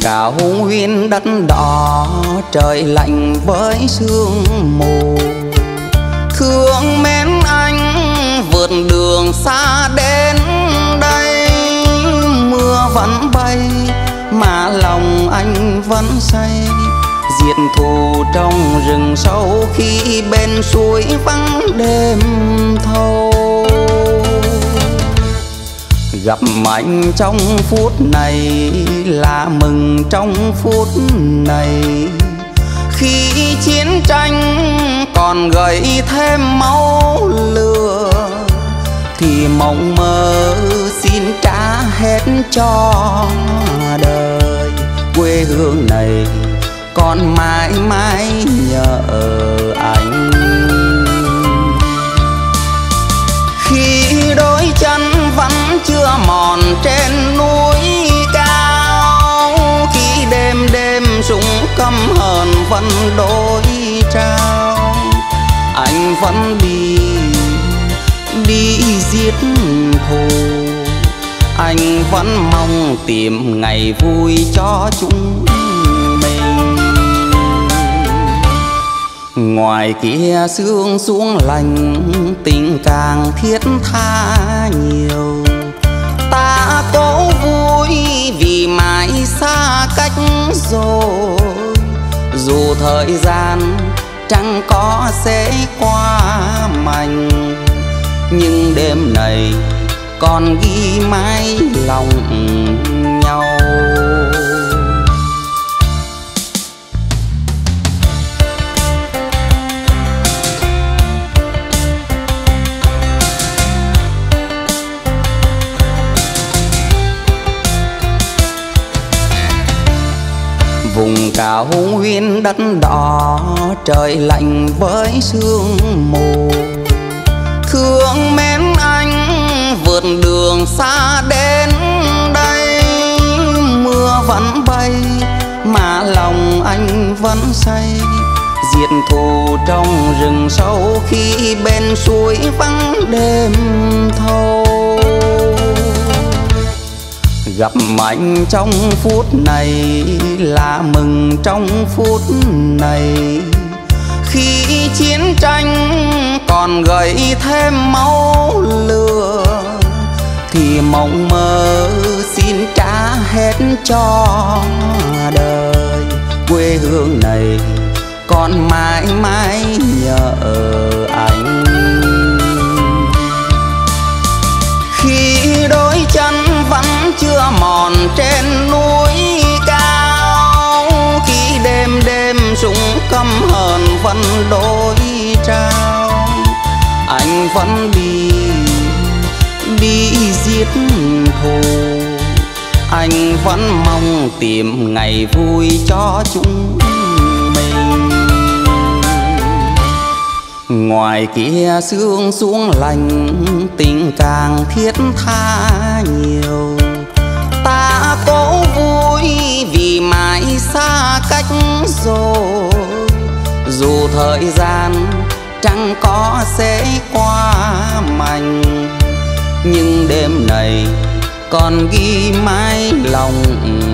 cao nguyên đất đỏ, trời lạnh với sương mù. Thương mến anh vượt đường xa đến đây, mưa vẫn bay mà lòng anh vẫn say. Diệt thù trong rừng sâu khi bên suối vắng đêm thâu. Gặp anh trong phút này là mừng trong phút này, khi chiến tranh còn gợi thêm máu lửa thì mộng mơ xin trả hết cho đời. Quê hương này còn mãi mãi nhờ anh. Khi đôi chân vẫn chưa mòn trên núi cao, khi đêm đêm súng căm hờn vẫn đối trao, anh vẫn đi giết thù. Anh vẫn mong tìm ngày vui cho chúng mình. Ngoài kia sương xuống lành, tình càng thiết tha nhiều. Ta cố vui vì mãi xa cách rồi, dù thời gian chẳng có sẽ qua mạnh, nhưng đêm này còn ghi mãi lòng nhau. Vùng cao nguyên đất đỏ, trời lạnh với sương mù. Thương mến anh vượt đường xa đến đây, mưa vẫn bay mà lòng anh vẫn say. Diệt thù trong rừng sâu khi bên suối vắng đêm thâu. Gặp anh trong phút này là mừng trong phút này, khi chiến tranh còn gợi thêm máu lửa thì mộng mơ xin trả hết cho đời. Quê hương này còn mãi mãi nhờ anh. Khi đôi chân vẫn chưa mòn trên núi cao, khi đêm đêm súng căm hờn vẫn đối trao, anh vẫn đi giết thù. Anh vẫn mong tìm ngày vui cho chúng mình. Ngoài kia sương xuống lành, tình càng thiết tha nhiều. Ta cố vui vì mãi xa cách rồi, dù thời gian chẳng có sẽ qua mạnh, nhưng đêm này còn ghi mãi lòng